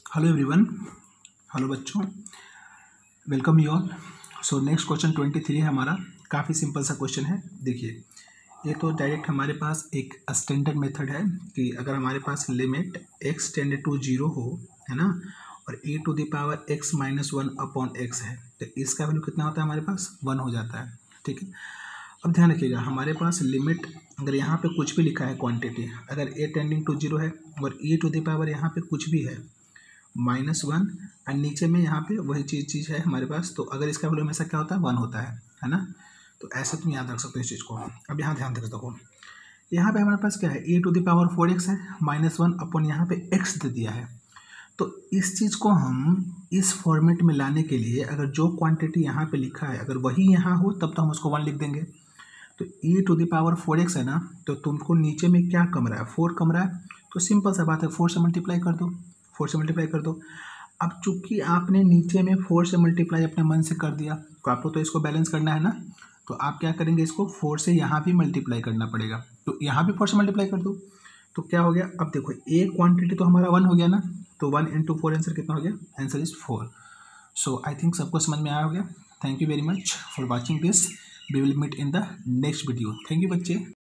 Hello everyone, hello बच्चों, welcome you all. So next question 23 है हमारा। काफ़ी सिंपल सा क्वेश्चन है। देखिए, ये तो डायरेक्ट हमारे पास एक स्टैंडर्ड मेथड है कि अगर हमारे पास लिमिट x टेंड टू 0 हो, है ना, और e to the power x minus 1 upon x है, तो इसका वैल्यू कितना होता है हमारे पास? 1 हो जाता है। ठीक है, अब ध्यान रखिएगा, हमारे पास लिमिट अगर यहाँ पे कुछ भी लिखा है क्वांटिटी, अगर a टेंडिंग टू 0 है और e टू द पावर यहाँ पे कुछ भी है -1, और नीचे में यहाँ पे वही चीज़ है हमारे पास, तो अगर इसका वैल्यू हमेशा क्या होता है? 1 होता है ना। तो ऐसे तुम याद रख सकते हो इस चीज़ को। अब यहाँ ध्यान देकर देखो, यहाँ पे हमारे पास क्या है? e to the power 4x है, -1 अपन यहाँ पे x दे दिया है। तो इस चीज़ को हम इस फॉर्मेट में लाने के लिए अगर जो क्वांटिटी यहाँ पे लिखा है अगर वही यहाँ हो तब तो हम उसको 1 लिख देंगे। तो e to the power 4x है ना, तो तुमको नीचे में क्या कम रहा है? 4 कम रहा है, तो सिंपल सा बात है, 4 से मल्टीप्लाई कर दो, 4 से मल्टीप्लाई कर दो। अब चूंकि आपने नीचे में 4 से मल्टीप्लाई अपने मन से कर दिया, तो आपको तो इसको बैलेंस करना है ना, तो आप क्या करेंगे? इसको 4 से यहाँ भी मल्टीप्लाई करना पड़ेगा, तो यहाँ भी 4 से मल्टीप्लाई कर दो। तो क्या हो गया? अब देखो, ए क्वांटिटी तो हमारा 1 हो गया ना, तो 1 × 4 आंसर कितना हो गया? Answer is 4। So I think सबको समझ में आया हो गया। Thank you very much for watching this. We will meet in the next video. Thank you बच्चे।